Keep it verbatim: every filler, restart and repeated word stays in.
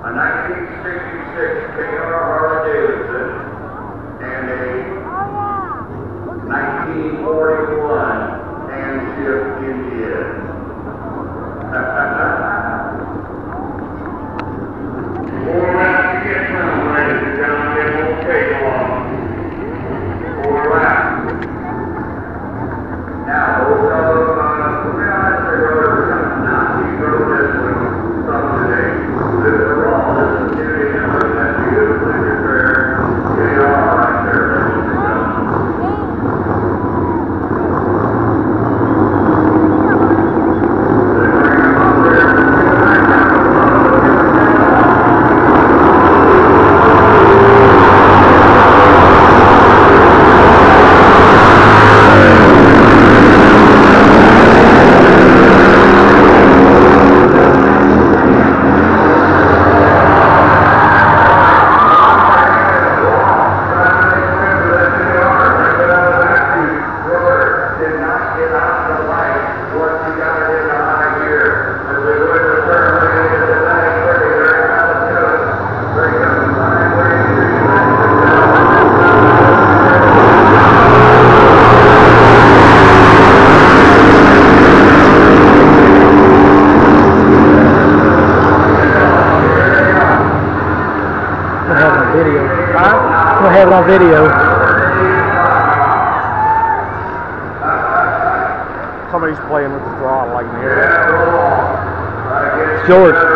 a nineteen sixty-six K R Harley-Davidson, and a nineteen forty-one Handship Indian. Four laps to get home, ladies and gentlemen. It won't take long. Four laps. Now, those of uh, we're not the road, not the road this one, some today. This is Rall, this is Judy, and look at that beautifully prepared K R right there, ladies and gentlemen. On video. Somebody's playing with the throttle, I can hear it. It's George.